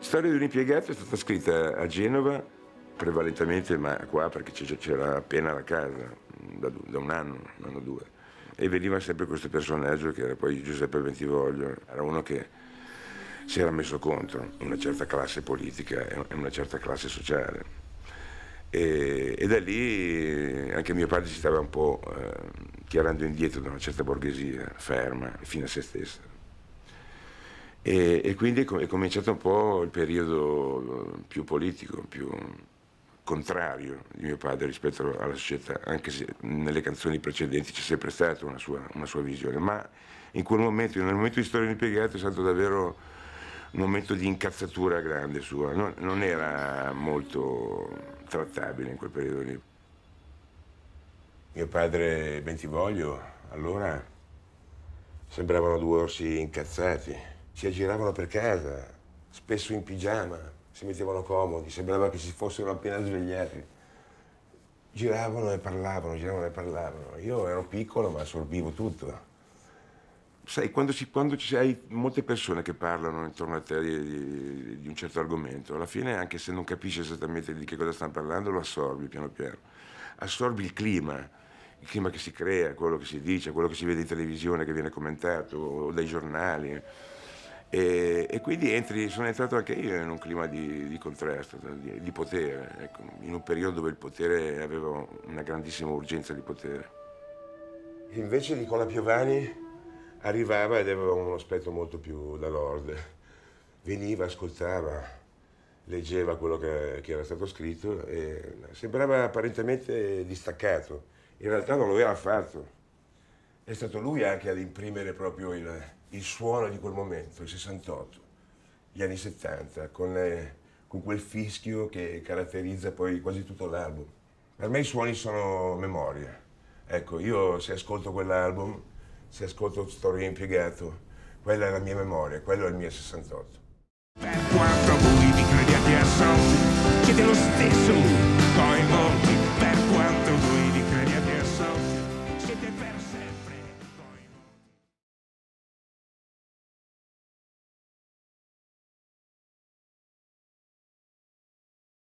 Storia di un impiegato è stata scritta a Genova, prevalentemente, ma qua perché c'era appena la casa, da un anno o due. E veniva sempre questo personaggio che era poi Giuseppe Bentivoglio, era uno che si era messo contro una certa classe politica e una certa classe sociale. E da lì anche mio padre si stava un po' tirando indietro da una certa borghesia ferma fino a se stessa. E quindi è cominciato un po' il periodo più politico, più contrario di mio padre rispetto alla società, anche se nelle canzoni precedenti c'è sempre stata una sua visione, ma in quel momento, nel momento di Storia di un impiegato, è stato davvero un momento di incazzatura grande sua, non era molto trattabile in quel periodo lì. Mio padre e Bentivoglio allora sembravano due orsi incazzati, si aggiravano per casa, spesso in pigiama, si mettevano comodi, sembrava che si fossero appena svegliati. Giravano e parlavano, giravano e parlavano. Io ero piccolo ma assorbivo tutto. Sai, quando hai molte persone che parlano intorno a te di un certo argomento, alla fine, anche se non capisci esattamente di che cosa stanno parlando, lo assorbi piano piano. Assorbi il clima che si crea, quello che si dice, quello che si vede in televisione, che viene commentato, o dai giornali. E quindi sono entrato anche io in un clima di contrasto, di potere, ecco, in un periodo dove il potere aveva una grandissima urgenza di potere. Invece Nicola Piovani arrivava ed aveva uno aspetto molto più da lord. Veniva, ascoltava, leggeva quello che era stato scritto e sembrava apparentemente distaccato. In realtà non lo aveva affatto. È stato lui anche ad imprimere proprio il suono di quel momento, il 68, gli anni 70, con quel fischio che caratterizza poi quasi tutto l'album. Per me i suoni sono memoria. Ecco, io se ascolto quell'album, se ascolto Storia impiegato, quella è la mia memoria, quello è il mio 68. Per quanto voi vi crediate assolti, siete lo stesso